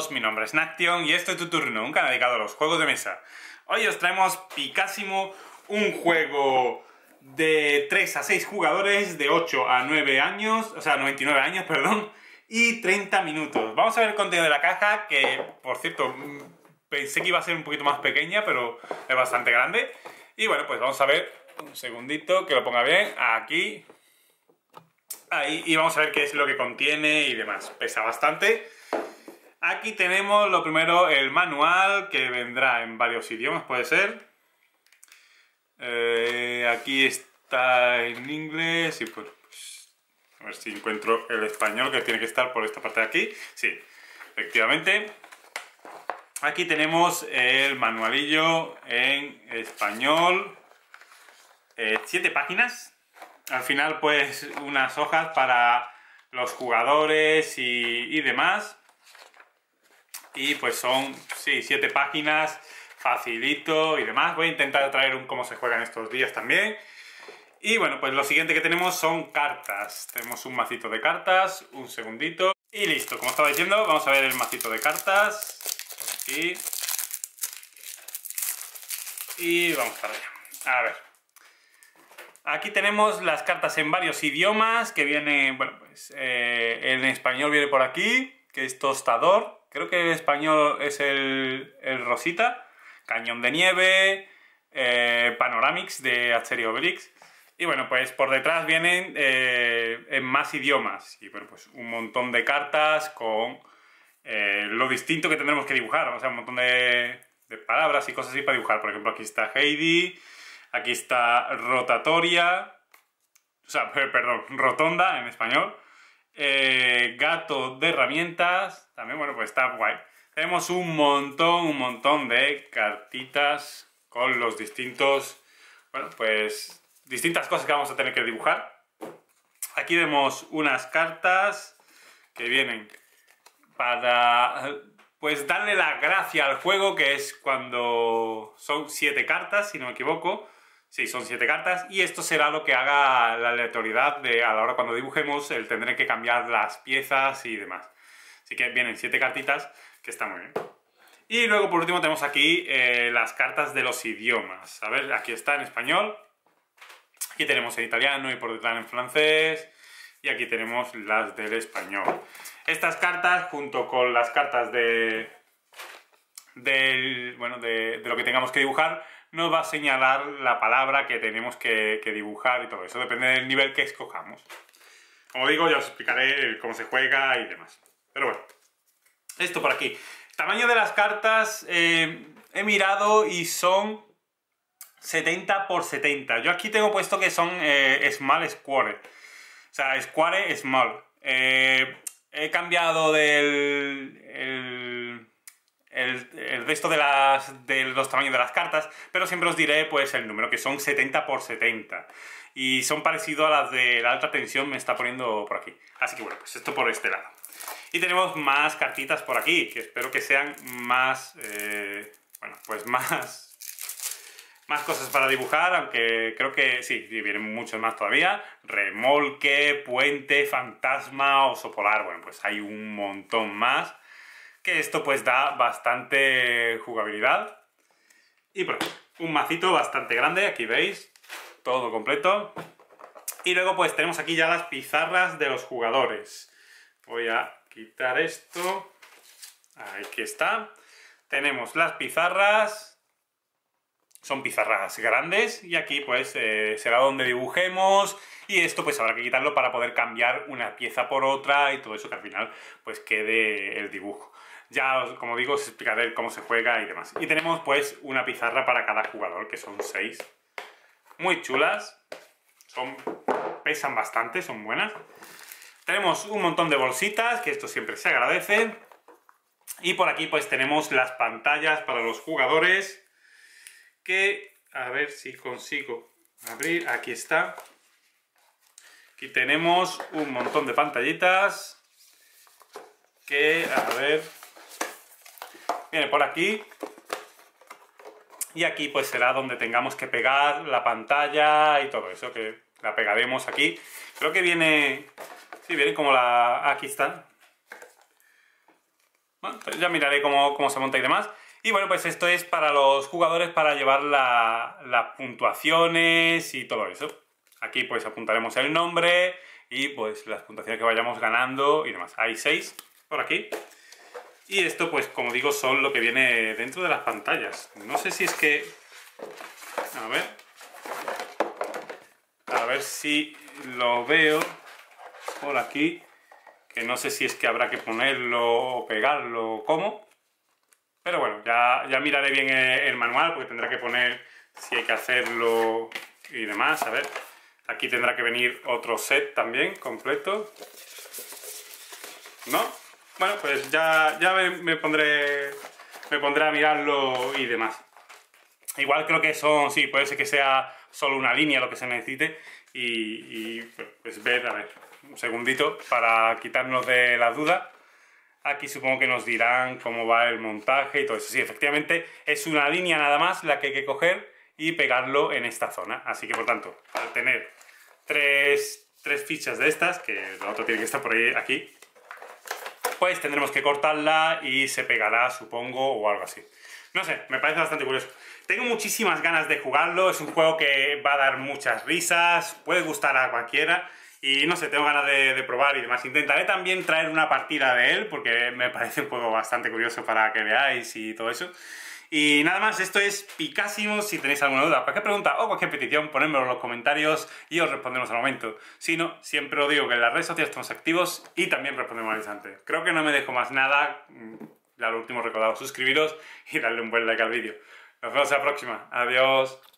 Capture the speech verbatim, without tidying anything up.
todos, mi nombre es Naction y esto es Tu Turno, un canal dedicado a los juegos de mesa. Hoy os traemos Picásimo, un juego de tres a seis jugadores, de ocho a nueve años, o sea, noventa y nueve años, perdón, y treinta minutos. Vamos a ver el contenido de la caja, que, por cierto, pensé que iba a ser un poquito más pequeña, pero es bastante grande. Y bueno, pues vamos a ver, un segundito, que lo ponga bien, aquí. Ahí, y vamos a ver qué es lo que contiene y demás. Pesa bastante. Aquí tenemos lo primero, el manual, que vendrá en varios idiomas, puede ser. Eh, aquí está en inglés y pues, pues a ver si encuentro el español, que tiene que estar por esta parte de aquí. Sí, efectivamente. Aquí tenemos el manualillo en español. Eh, siete páginas. Al final, pues, unas hojas para los jugadores y, y demás. Y pues son, sí, siete páginas, facilito y demás. Voy a intentar traer un cómo se juegan estos días también. Y bueno, pues lo siguiente que tenemos son cartas. Tenemos un macito de cartas, un segundito. Y listo, como estaba diciendo, vamos a ver el macito de cartas. Por aquí. Y vamos para allá. A ver. Aquí tenemos las cartas en varios idiomas, que viene, bueno, pues eh, en español viene por aquí, que es tostador. Creo que en español es el, el rosita. Cañón de nieve, eh, Panoramix de Asterix y Obelix. Y bueno, pues por detrás vienen eh, en más idiomas. Y bueno, pues un montón de cartas con eh, lo distinto que tendremos que dibujar. O sea, un montón de, de palabras y cosas así para dibujar. Por ejemplo, aquí está Heidi. Aquí está rotatoria, o sea, perdón, rotonda en español. Eh, gato de herramientas, también, bueno, pues está guay. Tenemos un montón, un montón de cartitas con los distintos, bueno, pues, distintas cosas que vamos a tener que dibujar. Aquí vemos unas cartas que vienen para, pues, darle la gracia al juego, que es cuando son siete cartas, si no me equivoco. Sí, son siete cartas y esto será lo que haga la aleatoriedad de a la hora cuando dibujemos, el tendré que cambiar las piezas y demás. Así que vienen siete cartitas, que está muy bien. Y luego por último tenemos aquí eh, las cartas de los idiomas. A ver, aquí está en español. Aquí tenemos en italiano y por detrás en francés. Y aquí tenemos las del español. Estas cartas, junto con las cartas de, del, bueno, de, de lo que tengamos que dibujar, nos va a señalar la palabra que tenemos que, que dibujar y todo eso. Depende del nivel que escojamos. Como digo, ya os explicaré cómo se juega y demás. Pero bueno, esto por aquí. Tamaño de las cartas, eh, he mirado y son setenta por setenta. Yo aquí tengo puesto que son eh, Small Square. O sea, Square Small. Eh, he cambiado del... El, El, el resto de, las, de los tamaños de las cartas, pero siempre os diré pues el número, que son setenta por setenta. Y son parecidos a las de la alta tensión, me está poniendo por aquí. Así que bueno, pues esto por este lado. Y tenemos más cartitas por aquí, que espero que sean más... Eh, bueno, pues más... Más cosas para dibujar, aunque creo que sí, vienen muchos más todavía. Remolque, puente, fantasma, oso polar. Bueno, pues hay un montón más. Que esto pues da bastante jugabilidad. Y bueno, un macito bastante grande, aquí veis, todo completo. Y luego pues tenemos aquí ya las pizarras de los jugadores. Voy a quitar esto. Aquí está. Tenemos las pizarras. Son pizarras grandes y aquí pues eh, será donde dibujemos. Y esto pues habrá que quitarlo para poder cambiar una pieza por otra y todo eso, que al final pues quede el dibujo. Ya, como digo, os explicaré cómo se juega y demás. Y tenemos pues una pizarra para cada jugador, que son seis. Muy chulas. Son, pesan bastante, son buenas. Tenemos un montón de bolsitas, que esto siempre se agradece. Y por aquí pues tenemos las pantallas para los jugadores. Que, a ver si consigo abrir, aquí está. Aquí tenemos un montón de pantallitas. Que, a ver... Viene por aquí. Y aquí pues será donde tengamos que pegar la pantalla y todo eso, que la pegaremos aquí. Creo que viene... Sí, viene como la... Aquí está. Bueno, ya miraré cómo, cómo se monta y demás. Y bueno, pues esto es para los jugadores para llevar la, las puntuaciones y todo eso. Aquí pues apuntaremos el nombre y pues las puntuaciones que vayamos ganando y demás. Hay seis por aquí. Y esto pues como digo son lo que viene dentro de las pantallas. No sé si es que... A ver... A ver si lo veo por aquí. Que no sé si es que habrá que ponerlo o pegarlo o cómo. Pero bueno, ya, ya miraré bien el, el manual porque tendrá que poner si hay que hacerlo y demás. A ver, aquí tendrá que venir otro set también, completo. ¿No? Bueno, pues ya, ya me, me, pondré, me pondré a mirarlo y demás. Igual creo que son, sí, puede ser que sea solo una línea lo que se necesite. Y, y pues ver, a ver, un segundito para quitarnos de la duda. Aquí supongo que nos dirán cómo va el montaje y todo eso. Sí, efectivamente es una línea nada más la que hay que coger y pegarlo en esta zona. Así que por tanto, al tener tres, tres fichas de estas, que lo otro tiene que estar por ahí aquí, pues tendremos que cortarla y se pegará, supongo, o algo así. No sé, me parece bastante curioso. Tengo muchísimas ganas de jugarlo, es un juego que va a dar muchas risas, puede gustar a cualquiera. Y no sé, tengo ganas de, de probar y demás. Intentaré también traer una partida de él, porque me parece un juego bastante curioso para que veáis y todo eso. Y nada más, esto es Picásimo. Si tenéis alguna duda, cualquier pregunta o cualquier petición, ponedmelo en los comentarios y os respondemos al momento. Si no, siempre os digo que en las redes sociales estamos activos y también respondemos al instante. Creo que no me dejo más nada. Ya lo último recordado, suscribiros y darle un buen like al vídeo. Nos vemos en la próxima. Adiós.